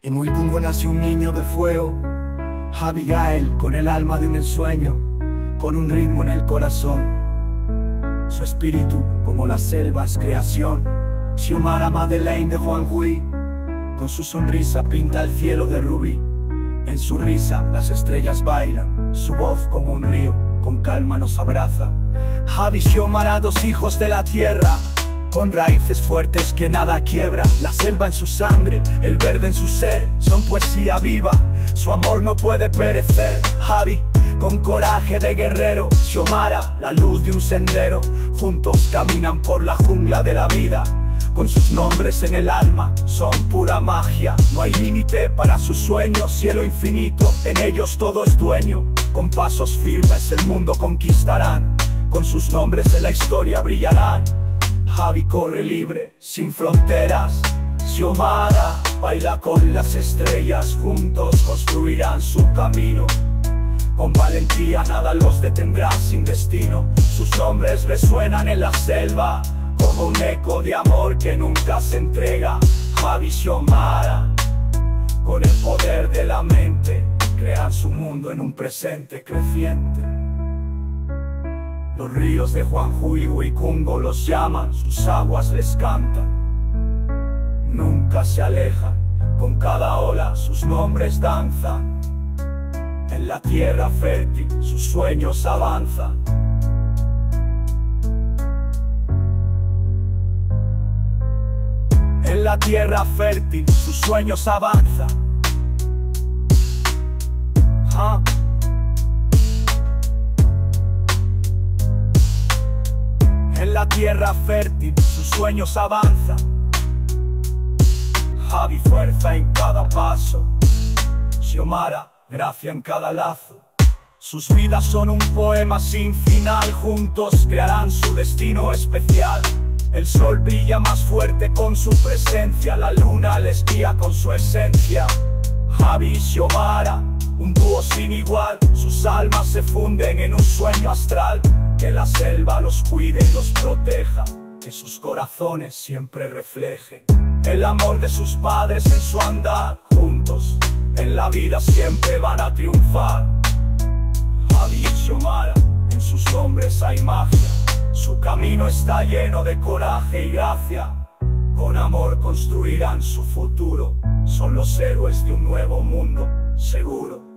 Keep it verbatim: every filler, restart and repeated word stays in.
En Huipungo nació un niño de fuego, Abigail, con el alma de un ensueño, con un ritmo en el corazón. Su espíritu, como la selva, es creación. Xiomara Madeleine de Juanjuy, con su sonrisa pinta el cielo de rubí. En su risa las estrellas bailan, su voz como un río, con calma nos abraza. Javi y Xiomara, dos hijos de la tierra, con raíces fuertes que nada quiebra. La selva en su sangre, el verde en su ser, son poesía viva, su amor no puede perecer. Javi, con coraje de guerrero, Xiomara, la luz de un sendero. Juntos caminan por la jungla de la vida, con sus nombres en el alma, son pura magia. No hay límite para sus sueños, cielo infinito, en ellos todo es dueño. Con pasos firmes el mundo conquistarán, con sus nombres en la historia brillarán. Javi corre libre, sin fronteras, Xiomara baila con las estrellas. Juntos construirán su camino, con valentía nada los detendrá sin destino. Sus nombres resuenan en la selva, como un eco de amor que nunca se entrega. Javi y Xiomara, con el poder de la mente, crean su mundo en un presente creciente. Los ríos de Juanjuy y Huipungo los llaman, sus aguas les cantan. Nunca se alejan, con cada ola sus nombres danzan. En la tierra fértil sus sueños avanzan. En la tierra fértil sus sueños avanzan. ¿Ah? En la tierra fértil sus sueños avanzan. Javi, fuerza en cada paso, Xiomara, gracia en cada lazo. Sus vidas son un poema sin final, juntos crearán su destino especial. El sol brilla más fuerte con su presencia, la luna les guía con su esencia. Javi y Xiomara, un dúo sin igual, sus almas se funden en un sueño astral. Que la selva los cuide y los proteja, que sus corazones siempre reflejen el amor de sus padres en su andar. Juntos en la vida siempre van a triunfar. Javi y Xiomara, en sus nombres hay magia, su camino está lleno de coraje y gracia. Con amor construirán su futuro, son los héroes de un nuevo mundo seguro.